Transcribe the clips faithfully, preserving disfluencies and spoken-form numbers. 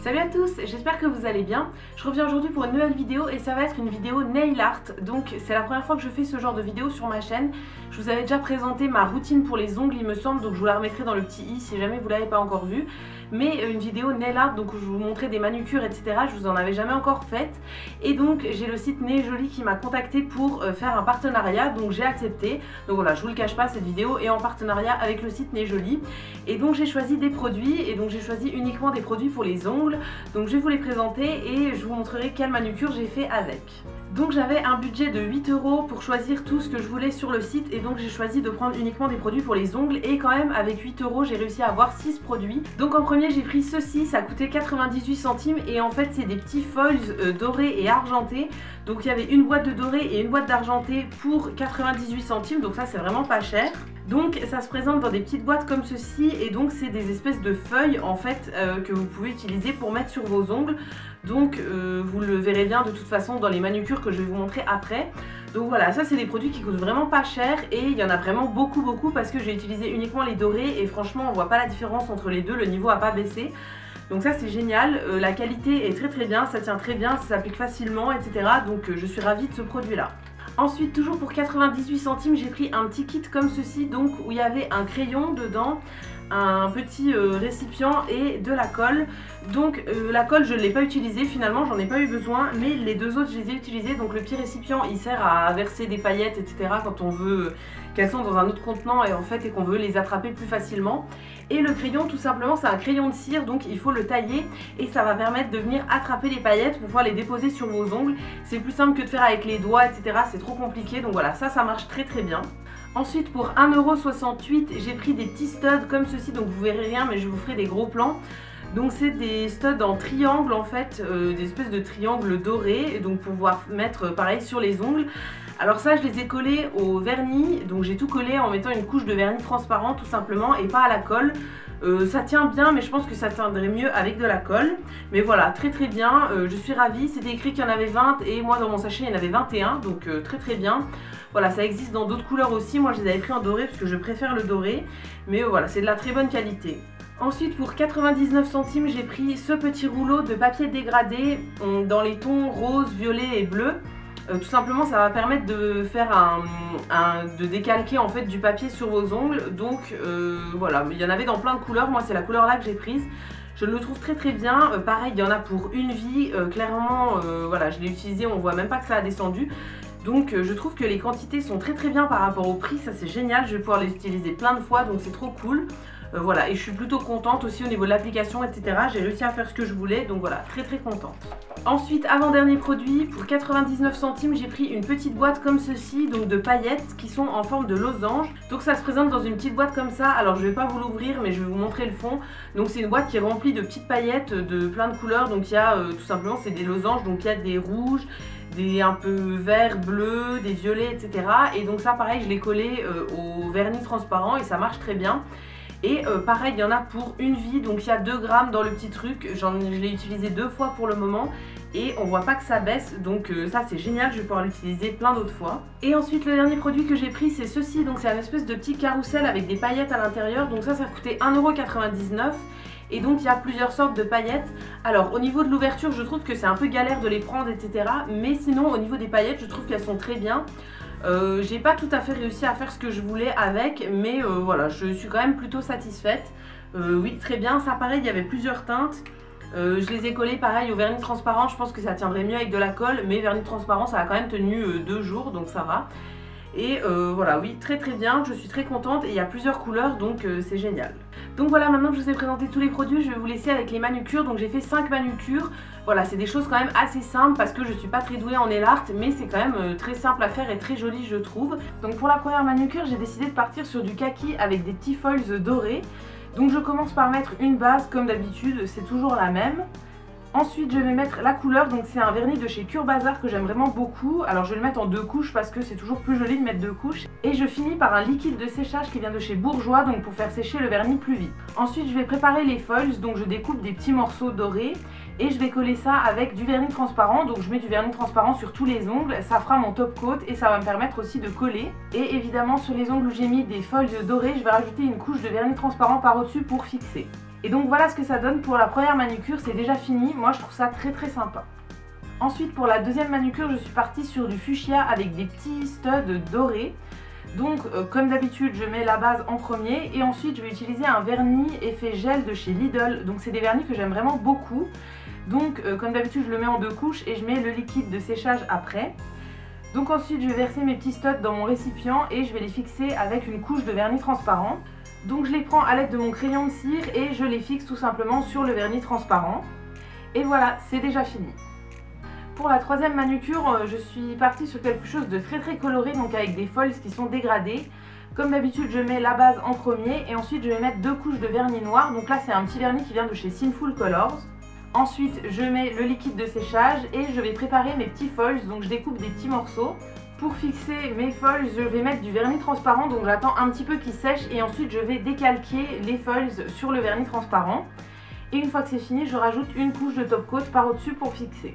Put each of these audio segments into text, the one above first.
Salut à tous, j'espère que vous allez bien. Je reviens aujourd'hui pour une nouvelle vidéo et ça va être une vidéo nail art. Donc c'est la première fois que je fais ce genre de vidéo sur ma chaîne. Je vous avais déjà présenté ma routine pour les ongles il me semble, donc je vous la remettrai dans le petit i si jamais vous l'avez pas encore vue. Mais une vidéo nail art, donc où je vous montrais des manucures et cetera. Je vous en avais jamais encore faite. Et donc j'ai le site Nez Jolie qui m'a contacté pour faire un partenariat, donc j'ai accepté. Donc voilà, je vous le cache pas, cette vidéo est en partenariat avec le site Nez Jolie. Et donc j'ai choisi des produits et donc j'ai choisi uniquement des produits pour les ongles. Donc je vais vous les présenter et je vous montrerai quelle manucure j'ai fait avec. Donc j'avais un budget de huit euros pour choisir tout ce que je voulais sur le site et donc j'ai choisi de prendre uniquement des produits pour les ongles et quand même avec huit euros j'ai réussi à avoir six produits. Donc en premier j'ai pris ceci, ça coûtait quatre-vingt-dix-huit centimes et en fait c'est des petits foils euh, dorés et argentés. Donc il y avait une boîte de doré et une boîte d'argenté pour quatre-vingt-dix-huit centimes, donc ça c'est vraiment pas cher. Donc ça se présente dans des petites boîtes comme ceci et donc c'est des espèces de feuilles en fait euh, que vous pouvez utiliser pour mettre sur vos ongles. Donc euh, vous le verrez bien de toute façon dans les manucures que je vais vous montrer après. Donc voilà, ça c'est des produits qui coûtent vraiment pas cher et il y en a vraiment beaucoup beaucoup parce que j'ai utilisé uniquement les dorés et franchement on voit pas la différence entre les deux, le niveau a pas baissé. Donc ça c'est génial, euh, la qualité est très très bien, ça tient très bien, ça s'applique facilement et cetera. Donc euh, je suis ravie de ce produit là. Ensuite toujours pour quatre-vingt-dix-huit centimes j'ai pris un petit kit comme ceci, donc où il y avait un crayon dedans, un petit euh, récipient et de la colle. Donc euh, la colle je ne l'ai pas utilisée finalement, j'en ai pas eu besoin, mais les deux autres je les ai utilisés. Donc le petit récipient il sert à verser des paillettes etc quand on veut qu'elles sont dans un autre contenant et en fait et qu'on veut les attraper plus facilement. Et le crayon tout simplement c'est un crayon de cire, donc il faut le tailler et ça va permettre de venir attraper les paillettes pour pouvoir les déposer sur vos ongles. C'est plus simple que de faire avec les doigts etc, c'est trop compliqué, donc voilà, ça ça marche très très bien. Ensuite pour un euro soixante-huit j'ai pris des petits studs comme ceci, donc vous verrez rien mais je vous ferai des gros plans. Donc c'est des studs en triangle en fait, euh, des espèces de triangles dorés, et donc pour pouvoir mettre euh, pareil sur les ongles. Alors ça je les ai collés au vernis, donc j'ai tout collé en mettant une couche de vernis transparent tout simplement et pas à la colle. Euh, ça tient bien mais je pense que ça tiendrait mieux avec de la colle. Mais voilà, très très bien, euh, je suis ravie. C'était écrit qu'il y en avait vingt et moi dans mon sachet il y en avait vingt et un, donc euh, très très bien. Voilà, ça existe dans d'autres couleurs aussi, moi je les avais pris en doré parce que je préfère le doré. Mais euh, voilà, c'est de la très bonne qualité. Ensuite pour quatre-vingt-dix-neuf centimes j'ai pris ce petit rouleau de papier dégradé dans les tons rose, violet et bleu. Euh, tout simplement ça va permettre de faire un, un de décalquer en fait du papier sur vos ongles. Donc euh, voilà, il y en avait dans plein de couleurs, moi c'est la couleur là que j'ai prise. Je le trouve très très bien, euh, pareil il y en a pour une vie, euh, clairement euh, voilà je l'ai utilisé, on voit même pas que ça a descendu. Donc euh, je trouve que les quantités sont très très bien par rapport au prix, ça c'est génial, je vais pouvoir les utiliser plein de fois donc c'est trop cool. Euh, voilà, et je suis plutôt contente aussi au niveau de l'application et cetera. J'ai réussi à faire ce que je voulais, donc voilà, très très contente. Ensuite, avant-dernier produit, pour quatre-vingt-dix-neuf centimes, j'ai pris une petite boîte comme ceci, donc de paillettes qui sont en forme de losange. Donc ça se présente dans une petite boîte comme ça, alors je vais pas vous l'ouvrir mais je vais vous montrer le fond. Donc c'est une boîte qui est remplie de petites paillettes de plein de couleurs, donc il y a euh, tout simplement c'est des losanges, donc il y a des rouges, des un peu verts, bleus, des violets, et cetera. Et donc ça pareil je l'ai collé euh, au vernis transparent et ça marche très bien. Et euh, pareil il y en a pour une vie, donc il y a deux grammes dans le petit truc, je l'ai utilisé deux fois pour le moment et on voit pas que ça baisse, donc euh, ça c'est génial, je vais pouvoir l'utiliser plein d'autres fois. Et ensuite le dernier produit que j'ai pris c'est ceci, donc c'est un espèce de petit carrousel avec des paillettes à l'intérieur, donc ça ça coûtait un euro quatre-vingt-dix-neuf. Et donc il y a plusieurs sortes de paillettes. Alors au niveau de l'ouverture je trouve que c'est un peu galère de les prendre etc, mais sinon au niveau des paillettes je trouve qu'elles sont très bien. Euh, j'ai pas tout à fait réussi à faire ce que je voulais avec, mais euh, voilà, je suis quand même plutôt satisfaite. Euh, oui, très bien, ça pareil, il y avait plusieurs teintes. Euh, je les ai collées pareil au vernis transparent, je pense que ça tiendrait mieux avec de la colle, mais vernis transparent ça a quand même tenu euh, deux jours, donc ça va. Et euh, voilà, oui, très très bien, je suis très contente et il y a plusieurs couleurs, donc euh, c'est génial. Donc voilà, maintenant que je vous ai présenté tous les produits, je vais vous laisser avec les manucures. Donc j'ai fait cinq manucures. Voilà, c'est des choses quand même assez simples parce que je suis pas très douée en nail art, mais c'est quand même euh, très simple à faire et très joli je trouve. Donc pour la première manucure, j'ai décidé de partir sur du kaki avec des petits foils dorés. Donc je commence par mettre une base comme d'habitude, c'est toujours la même. Ensuite je vais mettre la couleur, donc c'est un vernis de chez Cure Bazar que j'aime vraiment beaucoup. Alors je vais le mettre en deux couches parce que c'est toujours plus joli de mettre deux couches. Et je finis par un liquide de séchage qui vient de chez Bourjois, donc pour faire sécher le vernis plus vite. Ensuite je vais préparer les foils, donc je découpe des petits morceaux dorés. Et je vais coller ça avec du vernis transparent, donc je mets du vernis transparent sur tous les ongles, ça fera mon top coat et ça va me permettre aussi de coller. Et évidemment sur les ongles où j'ai mis des foils dorés, je vais rajouter une couche de vernis transparent par au-dessus pour fixer. Et donc voilà ce que ça donne pour la première manucure, c'est déjà fini, moi je trouve ça très très sympa. Ensuite pour la deuxième manucure, je suis partie sur du fuchsia avec des petits studs dorés. Donc euh, comme d'habitude je mets la base en premier et ensuite je vais utiliser un vernis effet gel de chez Lidl. Donc c'est des vernis que j'aime vraiment beaucoup. Donc euh, comme d'habitude je le mets en deux couches et je mets le liquide de séchage après. Donc ensuite je vais verser mes petits studs dans mon récipient et je vais les fixer avec une couche de vernis transparent. Donc je les prends à l'aide de mon crayon de cire et je les fixe tout simplement sur le vernis transparent. Et voilà, c'est déjà fini. Pour la troisième manucure, je suis partie sur quelque chose de très très coloré, donc avec des foils qui sont dégradés. Comme d'habitude, je mets la base en premier et ensuite je vais mettre deux couches de vernis noir. Donc là, c'est un petit vernis qui vient de chez Sinful Colors. Ensuite, je mets le liquide de séchage et je vais préparer mes petits foils. Donc je découpe des petits morceaux. Pour fixer mes foils, je vais mettre du vernis transparent. Donc j'attends un petit peu qu'il sèche et ensuite je vais décalquer les foils sur le vernis transparent. Et une fois que c'est fini, je rajoute une couche de top coat par au-dessus pour fixer.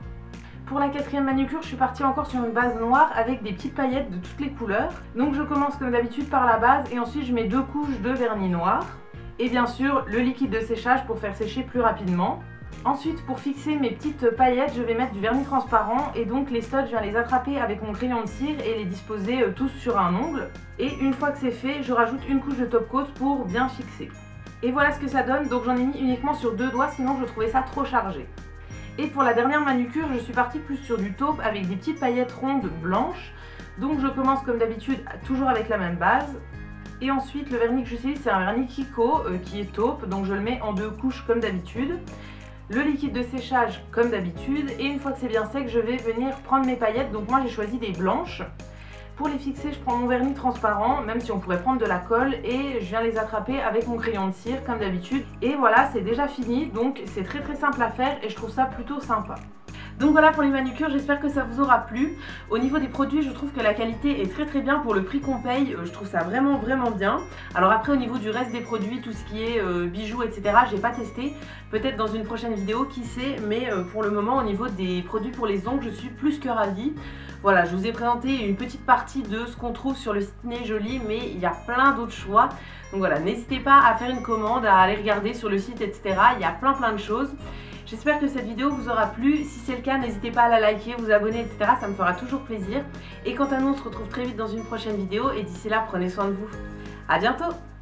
Pour la quatrième manucure, je suis partie encore sur une base noire avec des petites paillettes de toutes les couleurs. Donc je commence comme d'habitude par la base et ensuite je mets deux couches de vernis noir. Et bien sûr le liquide de séchage pour faire sécher plus rapidement. Ensuite pour fixer mes petites paillettes, je vais mettre du vernis transparent et donc les studs, je viens les attraper avec mon crayon de cire et les disposer tous sur un ongle. Et une fois que c'est fait, je rajoute une couche de top coat pour bien fixer. Et voilà ce que ça donne, donc j'en ai mis uniquement sur deux doigts sinon je trouvais ça trop chargé. Et pour la dernière manucure, je suis partie plus sur du taupe avec des petites paillettes rondes blanches. Donc je commence comme d'habitude toujours avec la même base. Et ensuite le vernis que j'utilise c'est un vernis Kiko euh, qui est taupe, donc je le mets en deux couches comme d'habitude. Le liquide de séchage comme d'habitude et une fois que c'est bien sec, je vais venir prendre mes paillettes. Donc moi j'ai choisi des blanches. Pour les fixer, je prends mon vernis transparent, même si on pourrait prendre de la colle, et je viens les attraper avec mon crayon de cire comme d'habitude. Et voilà, c'est déjà fini, donc c'est très très simple à faire et je trouve ça plutôt sympa. Donc voilà pour les manucures, j'espère que ça vous aura plu. Au niveau des produits, je trouve que la qualité est très très bien pour le prix qu'on paye, je trouve ça vraiment vraiment bien. Alors après au niveau du reste des produits, tout ce qui est euh, bijoux et cetera, j'ai pas testé. Peut-être dans une prochaine vidéo, qui sait, mais euh, pour le moment au niveau des produits pour les ongles, je suis plus que ravie. Voilà, je vous ai présenté une petite partie de ce qu'on trouve sur le site Nez Jolie, mais il y a plein d'autres choix. Donc voilà, n'hésitez pas à faire une commande, à aller regarder sur le site, et cetera. Il y a plein plein de choses. J'espère que cette vidéo vous aura plu. Si c'est le cas, n'hésitez pas à la liker, vous abonner, et cetera. Ça me fera toujours plaisir. Et quant à nous, on se retrouve très vite dans une prochaine vidéo. Et d'ici là, prenez soin de vous. À bientôt!